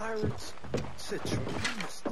pirates. It's a tremendous.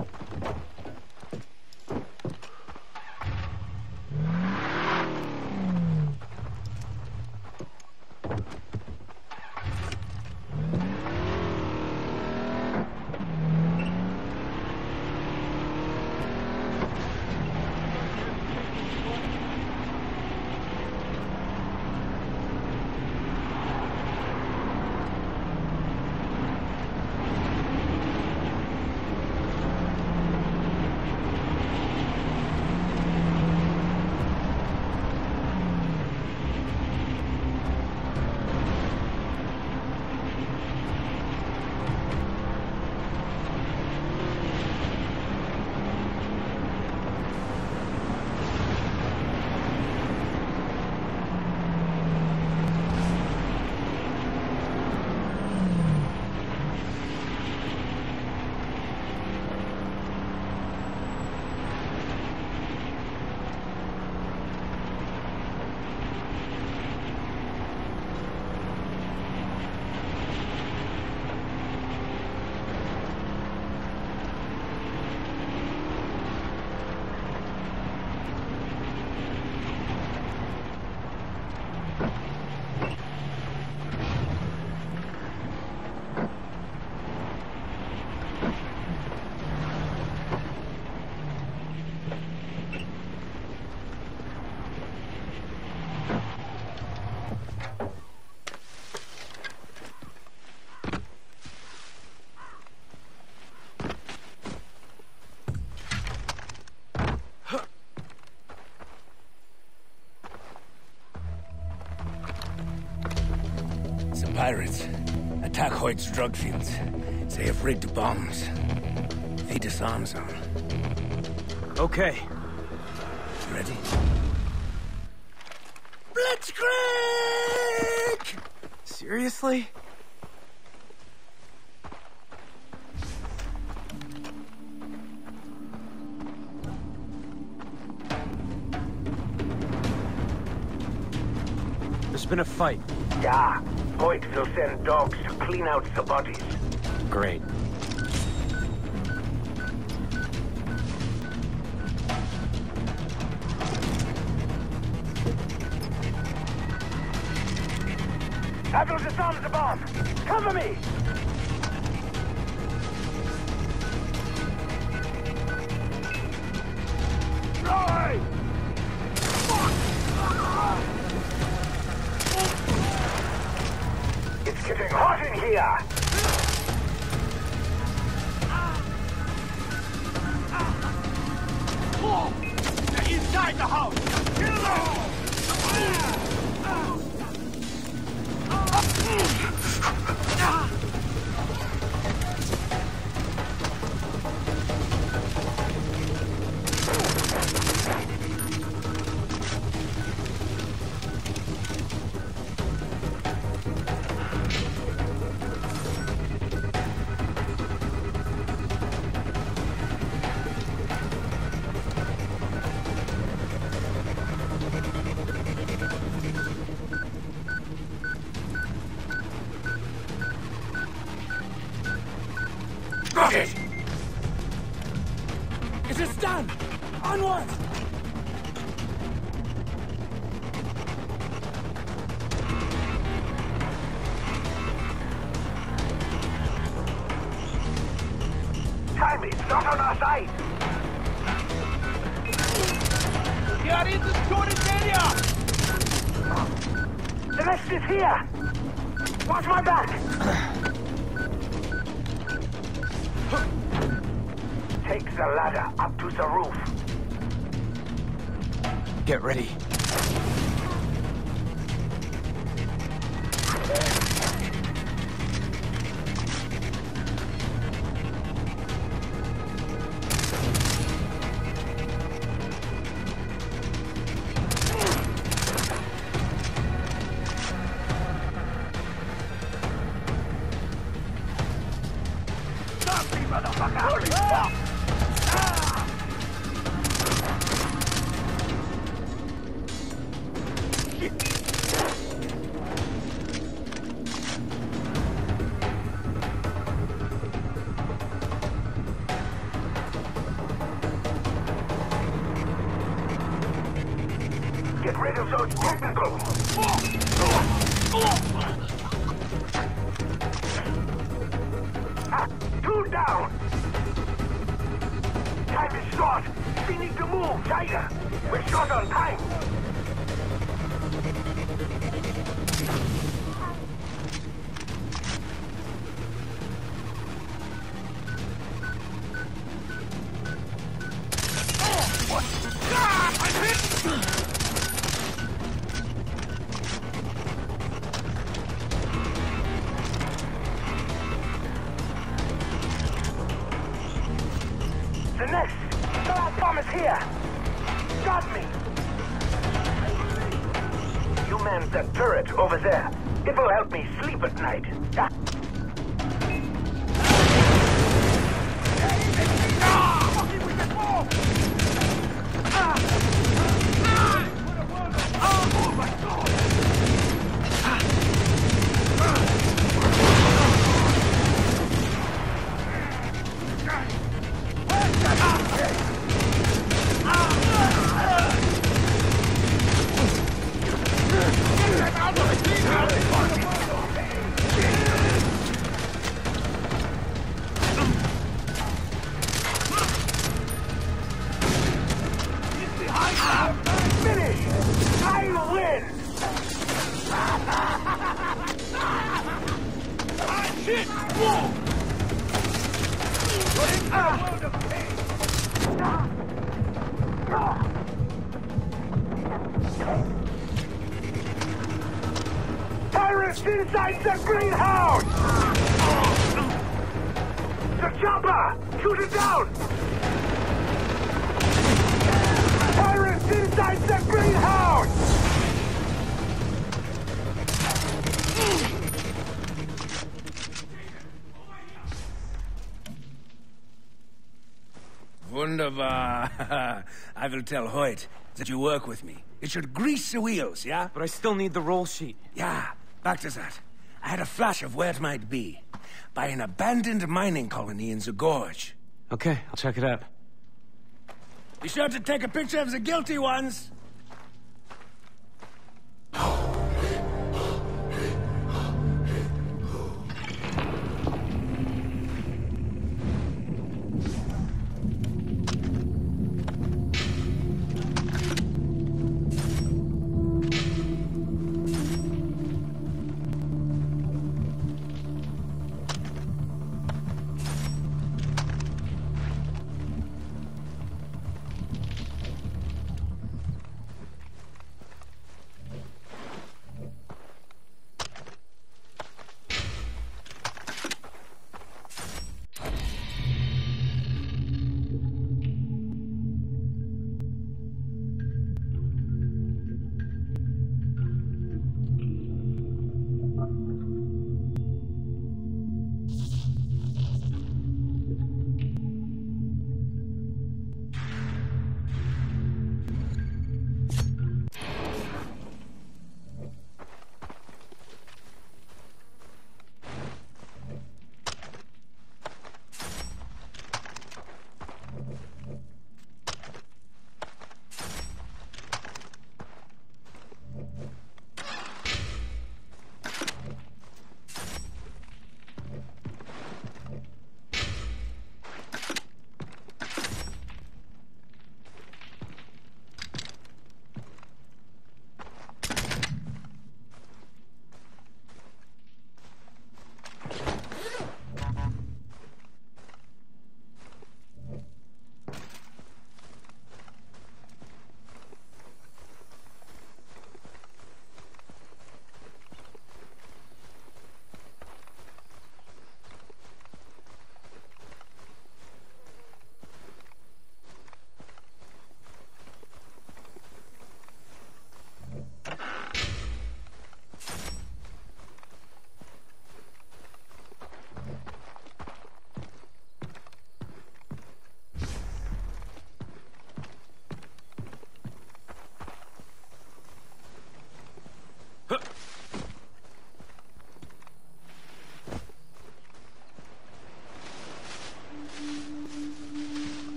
Pirates attack Hoyt's drug fields. They have rigged bombs. They disarm zone. Okay. Ready? Blitzkrieg! Seriously? There's been a fight. Yeah. Hoyt will send dogs to clean out the bodies. Great. I will disarm the bomb. Cover me! Fly! It's getting hot in here! They're inside the house! Kill them! Got it! It is done! Onward! Time is not on our side! We are in the storage area! The rest is here! Watch my back! Take the ladder up to the roof. Get ready. Stop me, motherfucker! Holy fuck! Get rid of those technicals! Two down! Time is short! We need to move, tighter! We're short on time! The nest! The last bomb is here! Got me! You man that turret over there. It will help me sleep at night. Tyrants inside the greenhouse! The chopper! Shoot it down! Tyrants inside the greenhouse! Wunderbar. I will tell Hoyt that you work with me. It should grease the wheels, yeah? But I still need the roll sheet. Yeah, back to that. I had a flash of where it might be. By an abandoned mining colony in the gorge. Okay, I'll check it out. Be sure to take a picture of the guilty ones.